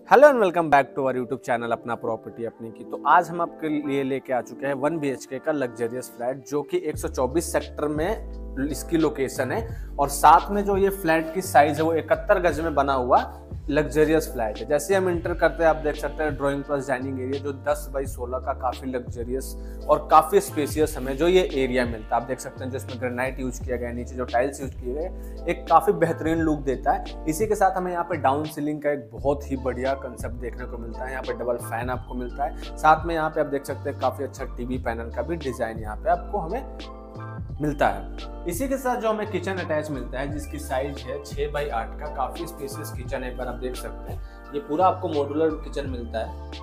Hello and welcome back to our YouTube channel अपना property अपनी की। तो आज हम आपके लिए लेके आ चुके हैं 1 BHK का लग्जरियस फ्लैट जो कि 124 सेक्टर में इसकी लोकेशन है और साथ में जो ये फ्लैट की साइज है वो 71 गज में बना हुआ लग्जरियस फ्लैट है। जैसे हम इंटर करते हैं आप देख सकते हैं ड्राइंग प्लस डाइनिंग एरिया जो 10 बाई 16 का काफी लग्जरियस और काफी स्पेसियस हमें जो ये एरिया मिलता है। आप देख सकते हैं जो इसमें ग्रेनाइट यूज किया गया है, नीचे जो टाइल्स यूज किए गए एक काफी बेहतरीन लुक देता है। इसी के साथ हमें यहाँ पे डाउन सीलिंग का एक बहुत ही बढ़िया कंसेप्ट देखने को मिलता है। यहाँ पे डबल फैन आपको मिलता है, साथ में यहाँ पे आप देख सकते हैं काफी अच्छा टीवी पैनल का भी डिजाइन यहाँ पे आपको हमें मिलता है। इसी के साथ जो हमें किचन अटैच मिलता है जिसकी साइज है 6 बाई 8 का, काफी स्पेशियस किचन है। एक बार आप देख सकते हैं ये पूरा आपको मॉड्यूलर किचन मिलता है।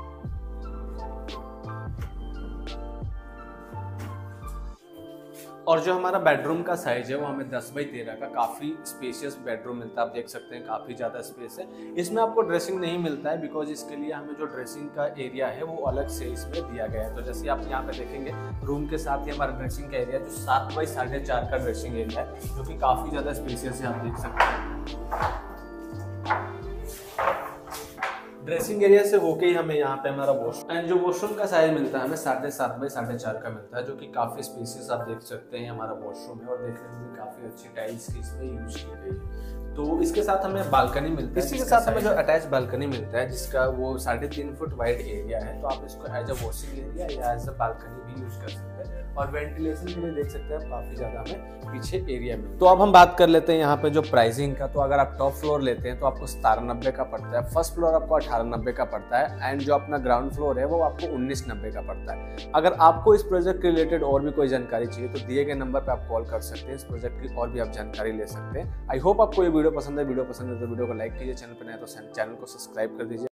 और जो हमारा बेडरूम का साइज है वो हमें 10 बाई 13 का काफी स्पेशियस बेडरूम मिलता है। आप देख सकते हैं काफी ज्यादा स्पेस है। इसमें आपको ड्रेसिंग नहीं मिलता है बिकॉज इसके लिए हमें जो ड्रेसिंग का एरिया है वो अलग से इसमें दिया गया है। तो जैसे आप यहाँ पे देखेंगे रूम के साथ ही हमारा ड्रेसिंग का एरिया जो 7 बाई 4.5 का ड्रेसिंग एरिया है जो कि काफी ज्यादा स्पेशियस है। आप देख सकते हैं ड्रेसिंग एरिया से होके ही हमें यहाँ पे हमारा वॉशरूम एंड जो वॉशरूम का साइज मिलता है हमें 7.5 बाई 4.5 का मिलता है जो कि काफी स्पेसियस आप देख सकते हैं हमारा वॉशरूम है और देखने में भी काफी अच्छी टाइल्स की इसमें यूज की गई है। तो इसके साथ हमें बालकनी मिलता है। इसी के साथ हमें जो अटैच बालकनी मिलता है जिसका वो 3.5 फुट वाइड एरिया है। तो आप इसको एज अ वॉशिंग एरिया या एज अ बालकनी भी यूज कर सकते हैं और वेंटिलेशन के लिए देख सकते हैं काफी ज्यादा हमें पीछे एरिया में। तो अब हम बात कर लेते हैं यहाँ पे जो प्राइसिंग का। तो अगर आप टॉप फ्लोर लेते हैं तो आपको 1790 का पड़ता है, फर्स्ट फ्लोर आपको 1890 का पड़ता है एंड जो अपना ग्राउंड फ्लोर है वो आपको 1990 का पड़ता है। अगर आपको इस प्रोजेक्ट के रिलेटेड और भी कोई जानकारी चाहिए तो दिए गए नंबर पे आप कॉल कर सकते हैं। इस प्रोजेक्ट की और भी आप जानकारी ले सकते हैं। आई होप आपको ये वीडियो पसंद है। वीडियो पसंद है तो वीडियो को लाइक कीजिए, चैनल पर नए तो चैनल को सब्सक्राइब कर दीजिए।